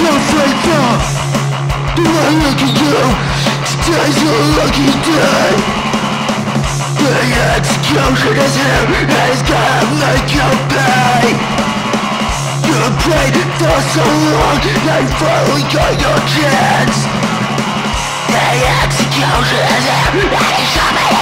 afraid for the one look at you. Today's your lucky day. The execution is here and it's gonna make you pay. You prayed for so long, now you finally got your chance. The execution is here and it's coming.